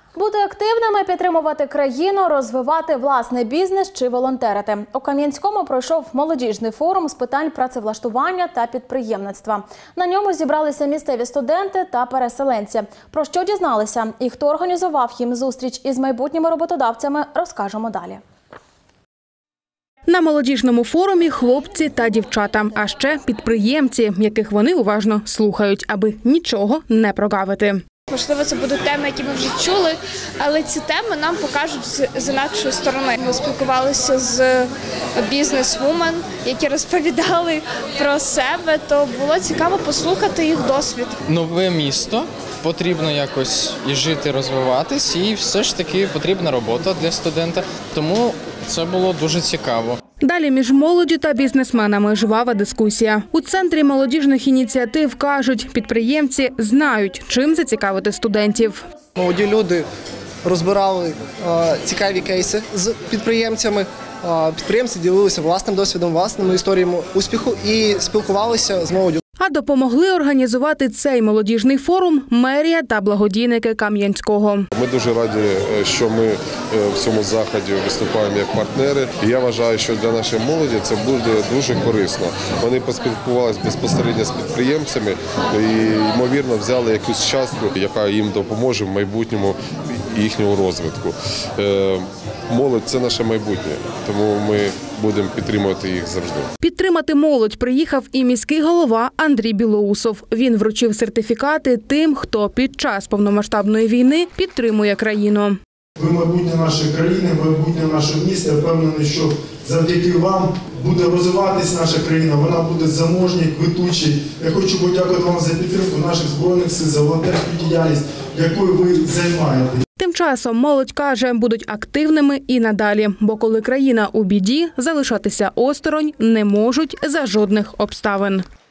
Бути активними, підтримувати країну, розвивати власний бізнес чи волонтерити. У Кам'янському пройшов молодіжний форум з питань працевлаштування та підприємництва. На ньому зібралися місцеві студенти та переселенці. Про що дізналися і хто організував їм зустріч із майбутніми роботодавцями, розкажемо далі. На молодіжному форумі хлопці та дівчата, а ще підприємці, яких вони уважно слухають, аби нічого не прогавити. Можливо, це будуть теми, які ми вже чули, але ці теми нам покажуть з інакшої сторони. Ми спілкувалися з бізнес-вумен, які розповідали про себе, то було цікаво послухати їх досвід. Нове місто, потрібно якось і жити, розвиватись, і все ж таки потрібна робота для студента, тому це було дуже цікаво. Далі між молоддю та бізнесменами жвава дискусія. У центрі молодіжних ініціатив кажуть, підприємці знають, чим зацікавити студентів. Молоді люди розбирали цікаві кейси з підприємцями. Підприємці ділилися власним досвідом, власними історіями успіху і спілкувалися з молоддю. А допомогли організувати цей молодіжний форум мерія та благодійники Кам'янського. Ми дуже раді, що ми в цьому заході виступаємо як партнери. І я вважаю, що для нашої молоді це буде дуже корисно. Вони поспілкувалися безпосередньо з підприємцями і, ймовірно, взяли якусь частку, яка їм допоможе в майбутньому їхнього розвитку. Молодь – це наше майбутнє, тому ми будемо підтримувати їх завжди. Підтримати молодь приїхав і міський голова Андрій Білоусов. Він вручив сертифікати тим, хто під час повномасштабної війни підтримує країну. Ви майбутнє нашої країни, майбутнє нашого міста. Я впевнений, що завдяки вам буде розвиватись наша країна, вона буде заможній, квитучій. Я хочу подякувати вам за підтримку наших Збройних сил, за волонтерську діяльність, якою ви займаєтесь. Тим часом молодь каже, будуть активними і надалі, бо коли країна у біді, залишатися осторонь не можуть за жодних обставин.